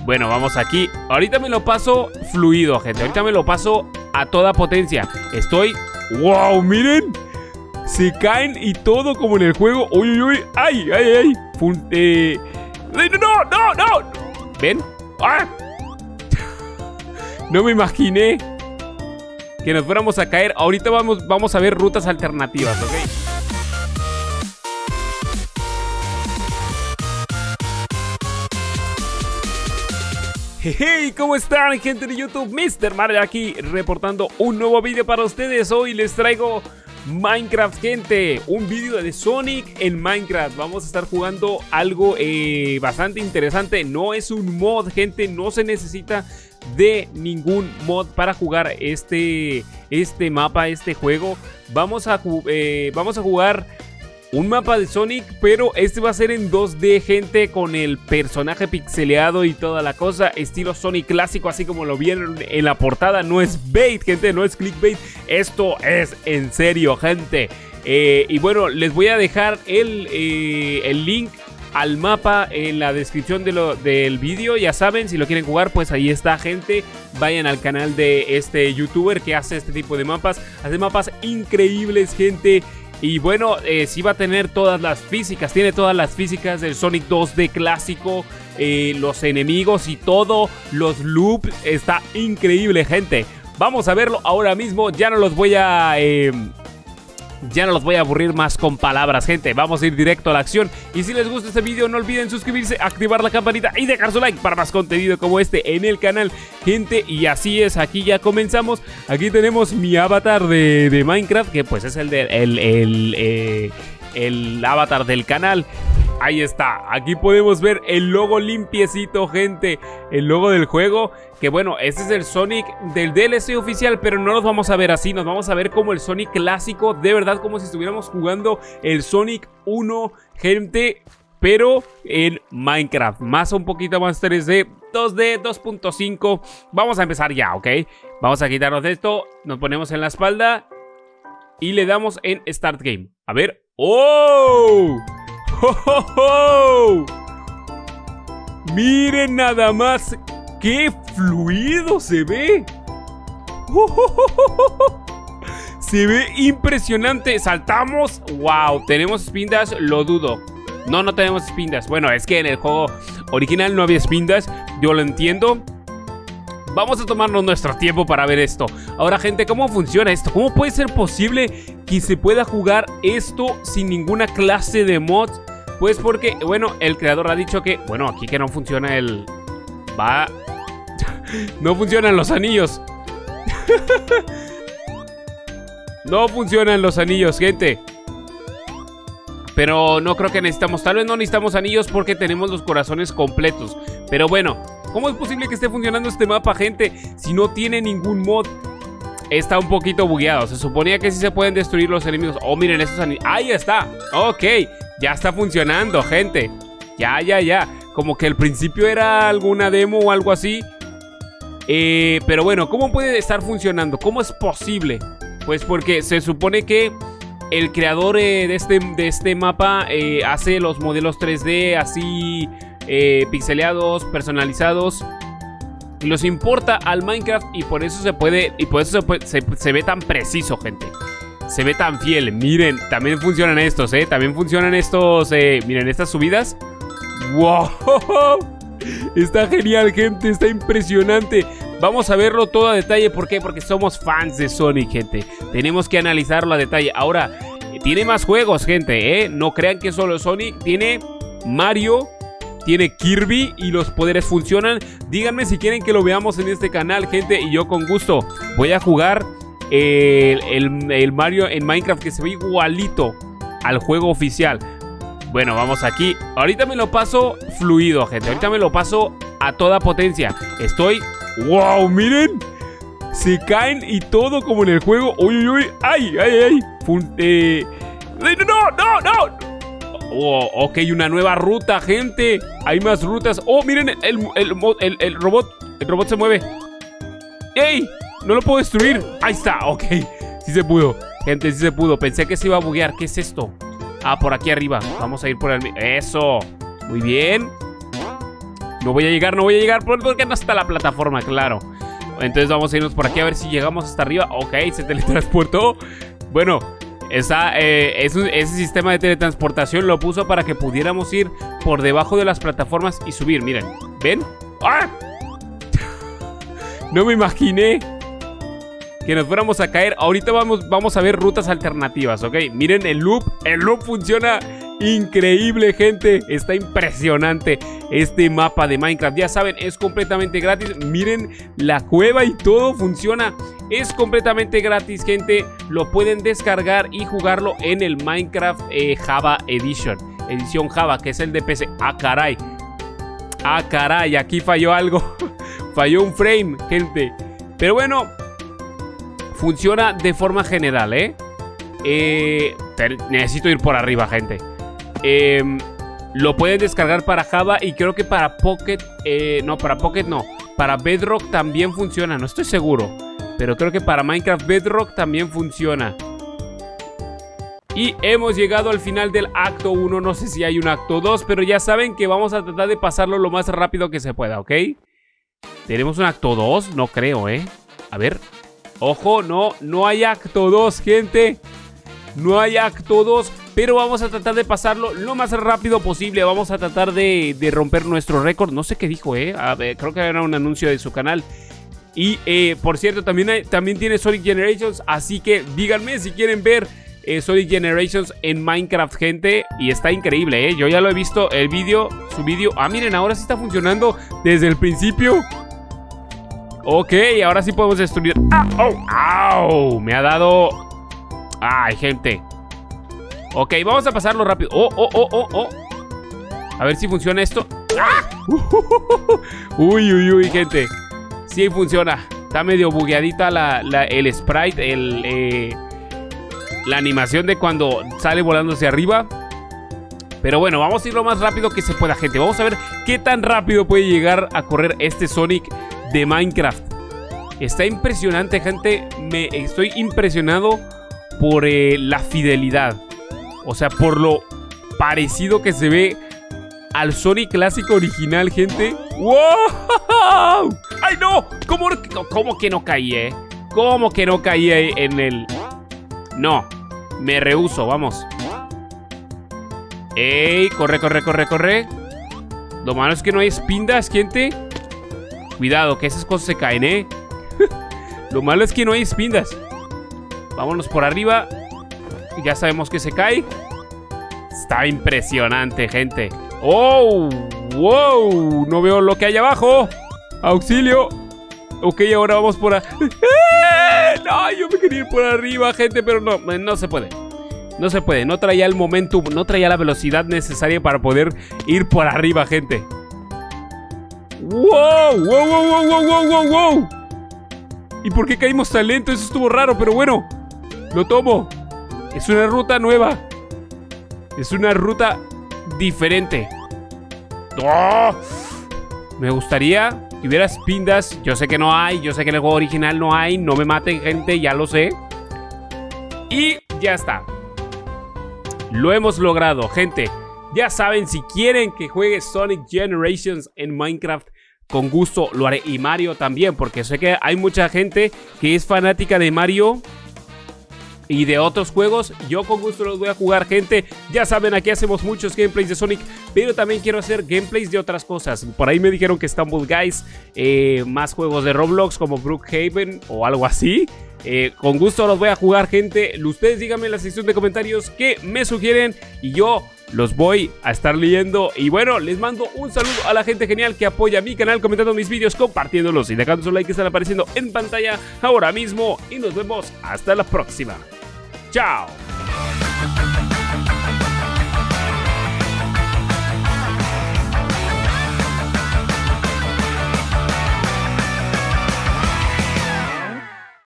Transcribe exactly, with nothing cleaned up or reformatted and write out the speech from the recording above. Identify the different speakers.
Speaker 1: Bueno, vamos aquí. Ahorita me lo paso fluido, gente. Ahorita me lo paso a toda potencia. Estoy... ¡Wow! ¡Miren! Se caen y todo como en el juego. ¡Uy, uy, uy! ¡Ay, ay, ay! Fun eh... ¡No, no, no! ¿Ven? ¡Ah! No me imaginé que nos fuéramos a caer. Ahorita vamos, vamos a ver rutas alternativas, ¿ok? Hey, ¿cómo están, gente de YouTube? mister Mario aquí, reportando un nuevo vídeo para ustedes. Hoy les traigo Minecraft, gente. Un vídeo de Sonic en Minecraft. Vamos a estar jugando algo eh, bastante interesante. No es un mod, gente. No se necesita de ningún mod para jugar este, este mapa, este juego. Vamos a, eh, vamos a jugar un mapa de Sonic, pero este va a ser en dos D, gente, con el personaje pixeleado y toda la cosa, estilo Sonic clásico, así como lo vieron en la portada. No es bait, gente, no es clickbait, esto es en serio, gente. Eh, y bueno, les voy a dejar el, eh, el link al mapa en la descripción de lo, del vídeo. Ya saben, si lo quieren jugar, pues ahí está, gente. Vayan al canal de este youtuber que hace este tipo de mapas. Hace mapas increíbles, gente. Y bueno, eh, sí va a tener todas las físicas, tiene todas las físicas del Sonic dos D clásico, eh, los enemigos y todo, los loops, está increíble, gente. Vamos a verlo ahora mismo, ya no los voy a... Eh, Ya no los voy a aburrir más con palabras, gente. Vamos a ir directo a la acción. Y si les gusta este video, no olviden suscribirse, activar la campanita y dejar su like para más contenido como este en el canal, gente. Y así es, aquí ya comenzamos. Aquí tenemos mi avatar de, de Minecraft, que pues es el, de, el, el, eh, el avatar del canal. Ahí está, aquí podemos ver el logo limpiecito, gente. El logo del juego, que bueno, este es el Sonic del D L C oficial, pero no nos vamos a ver así. Nos vamos a ver como el Sonic clásico, de verdad, como si estuviéramos jugando el Sonic uno, gente, pero en Minecraft. Más un poquito más tres D, dos D, dos punto cinco. Vamos a empezar ya, ¿ok? Vamos a quitarnos de esto, nos ponemos en la espalda y le damos en Start Game. A ver, ¡oh! ¡Oh, oh, oh! Miren nada más qué fluido se ve. ¡Oh, oh, oh, oh! Se ve impresionante. Saltamos. ¡Wow! ¿Tenemos spin dash? Lo dudo. No, no tenemos spin dash. Bueno, es que en el juego original no había spin dash. Yo lo entiendo. Vamos a tomarnos nuestro tiempo para ver esto. Ahora, gente, ¿cómo funciona esto? ¿Cómo puede ser posible que se pueda jugar esto sin ninguna clase de mods? Pues porque, bueno, el creador ha dicho que... Bueno, aquí que no funciona el... Va... No funcionan los anillos. No funcionan los anillos, gente. Pero no creo que necesitamos... Tal vez no necesitamos anillos porque tenemos los corazones completos. Pero bueno, ¿cómo es posible que esté funcionando este mapa, gente, si no tiene ningún mod? Está un poquito bugueado. Se suponía que sí se pueden destruir los enemigos. Oh, miren estos anillos. Ahí está. Ok, ya está funcionando, gente. Ya, ya, ya. Como que al principio era alguna demo o algo así. Eh, pero bueno, ¿cómo puede estar funcionando? ¿Cómo es posible? Pues porque se supone que el creador eh, de, este, de este mapa eh, hace los modelos tres D así eh, pixeleados, personalizados, y los importa al Minecraft, y por eso se puede, y por eso se, puede, se, se ve tan preciso, gente. Se ve tan fiel. Miren, también funcionan estos, eh. También funcionan estos, eh. Miren, estas subidas. ¡Wow! Está genial, gente. Está impresionante. Vamos a verlo todo a detalle. ¿Por qué? Porque somos fans de Sonic, gente. Tenemos que analizarlo a detalle. Ahora, tiene más juegos, gente, eh. No crean que solo Sonic. Tiene Mario, tiene Kirby y los poderes funcionan. Díganme si quieren que lo veamos en este canal, gente, y yo con gusto voy a jugar el, el, el Mario en Minecraft, que se ve igualito al juego oficial. Bueno, vamos aquí. Ahorita me lo paso fluido, gente. Ahorita me lo paso a toda potencia. Estoy... ¡Wow! Miren. Se caen y todo como en el juego. ¡Uy, uy, uy! ¡Ay, ay, ay! Fun eh... ¡No, no, no! Oh, ok, una nueva ruta, gente. Hay más rutas. Oh, miren, el, el, el, el robot. El robot se mueve. ¡Ey! No lo puedo destruir. Ahí está, ok. Sí se pudo, gente, sí se pudo. Pensé que se iba a buguear. ¿Qué es esto? Ah, por aquí arriba. Vamos a ir por el... Eso. Muy bien. No voy a llegar, no voy a llegar porque no está la plataforma, claro. Entonces vamos a irnos por aquí a ver si llegamos hasta arriba. Ok, se teletransportó. Bueno, esa, eh, es un, ese sistema de teletransportación lo puso para que pudiéramos ir por debajo de las plataformas y subir. Miren, ¿ven? ¡Ah! No me imaginé que nos fuéramos a caer. Ahorita vamos, vamos a ver rutas alternativas, ¿ok? Miren el loop, el loop funciona increíble, gente. Está impresionante este mapa de Minecraft. Ya saben, es completamente gratis. Miren la cueva y todo funciona. Es completamente gratis, gente. Lo pueden descargar y jugarlo en el Minecraft eh, Java Edition. Edición Java, que es el de P C. Ah, caray. Ah, caray, aquí falló algo. Falló un frame, gente. Pero bueno, funciona de forma general, ¿eh? eh necesito ir por arriba, gente. Eh, lo pueden descargar para Java y creo que para Pocket, eh, no, para Pocket no, para Bedrock también funciona, no estoy seguro, pero creo que para Minecraft Bedrock también funciona. Y hemos llegado al final del acto uno, no sé si hay un acto dos, pero ya saben que vamos a tratar de pasarlo lo más rápido que se pueda, ¿ok? ¿Tenemos un acto dos? No creo, ¿eh? A ver, ojo, no, no hay acto dos, gente. No hay acto dos, pero vamos a tratar de pasarlo lo más rápido posible. Vamos a tratar de, de romper nuestro récord. No sé qué dijo, ¿eh? A ver, creo que era un anuncio de su canal. Y, eh, por cierto, también, hay, también tiene Sonic Generations. Así que díganme si quieren ver eh, Sonic Generations en Minecraft, gente. Y está increíble, ¿eh? Yo ya lo he visto, el vídeo, su vídeo. Ah, miren, ahora sí está funcionando desde el principio. Ok, ahora sí podemos destruir. ¡Ah! ¡Oh! ¡Au! Me ha dado... Ay, gente. Ok, vamos a pasarlo rápido. Oh, oh, oh, oh, oh. A ver si funciona esto. ¡Ah! Uy, uy, uy, gente. Sí funciona. Está medio bugueadita la, la, el sprite, el, eh, la animación de cuando sale volando hacia arriba. Pero bueno, vamos a ir lo más rápido que se pueda, gente. Vamos a ver qué tan rápido puede llegar a correr este Sonic de Minecraft. Está impresionante, gente. Me estoy impresionado por eh, la fidelidad. O sea, por lo parecido que se ve al Sonic clásico original, gente. ¡Wow! ¡Ay, no! ¿Cómo, cómo que no caí, eh? ¿Cómo que no caí en el...? No, me rehúso, vamos. ¡Ey! Corre, corre, corre, corre. Lo malo es que no hay espindas, gente. Cuidado, que esas cosas se caen, ¿eh? Lo malo es que no hay espindas. Vámonos por arriba. Ya sabemos que se cae. Está impresionante, gente. ¡Oh! ¡Wow! No veo lo que hay abajo. ¡Auxilio! Ok, ahora vamos por... A... ¡Eh! No, yo me quería ir por arriba, gente, pero no, no se puede. No se puede, no traía el momentum, no traía la velocidad necesaria para poder ir por arriba, gente. ¡Wow! ¡Wow, wow, wow, wow, wow, wow, wow! ¿Y por qué caímos tan lento? Eso estuvo raro, pero bueno. Lo tomo. Es una ruta nueva. Es una ruta diferente. ¡Oh! Me gustaría que hubiera espindas. Yo sé que no hay, yo sé que en el juego original no hay. No me maten, gente, ya lo sé. Y ya está. Lo hemos logrado, gente. Ya saben, si quieren que juegue Sonic Generations en Minecraft, con gusto lo haré. Y Mario también, porque sé que hay mucha gente que es fanática de Mario y de otros juegos. Yo con gusto los voy a jugar, gente. Ya saben, aquí hacemos muchos gameplays de Sonic, pero también quiero hacer gameplays de otras cosas. Por ahí me dijeron que Stumble Guys, eh, más juegos de Roblox como Brookhaven o algo así. Eh, con gusto los voy a jugar, gente. Ustedes díganme en la sección de comentarios qué me sugieren y yo los voy a estar leyendo. Y bueno, les mando un saludo a la gente genial que apoya mi canal, comentando mis vídeos, compartiéndolos y dejando su like que están apareciendo en pantalla ahora mismo. Y nos vemos hasta la próxima. ¡Chao!